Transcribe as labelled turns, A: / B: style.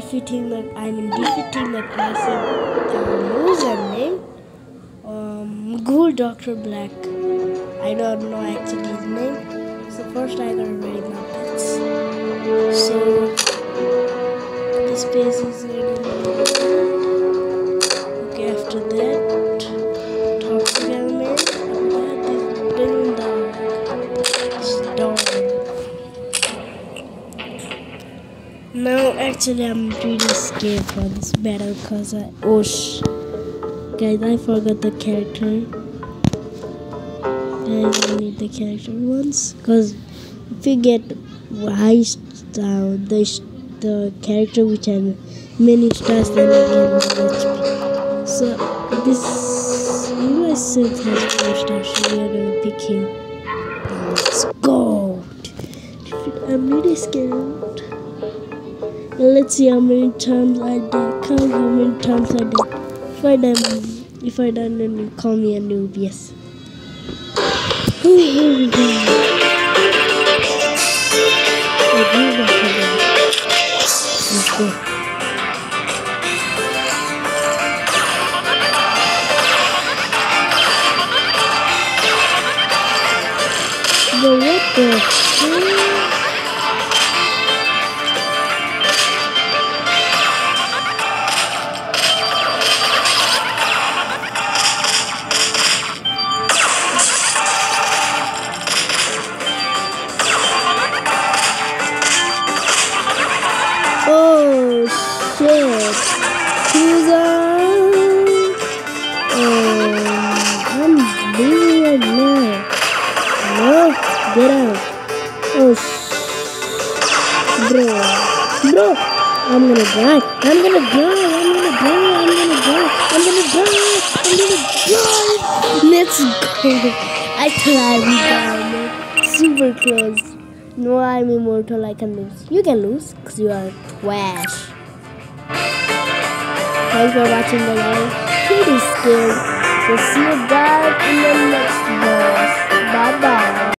A: defeating the classic loser name. Ghould Dr. Black. I don't know actually his name. So first I gotta read my pets. So this place is okay. After that, toxic element. After that, this balloon dog. This dog. Now actually I'm really scared for this battle because guys, I forgot the character. Guys, I need the character once, because if you get highest the character which has many stars, then you get more HP. So this Synth has 4 stars, so we are gonna pick him. Let's go. I'm really scared. Let's see how many times I die. Count how many times I die. If I die, then you call me a noob. Yes. Here we go. Let's go. But what the fuck? Oh shit! He's I'm leaving right now. No, get out! Oh bro, I'm gonna die! Let's go! I thought I'd be down, man. Super close. No, I'm immortal, I can lose. You can lose, because you are trash. Thanks for watching the live. Pretty scared. So see you guys in the next boss. Bye bye.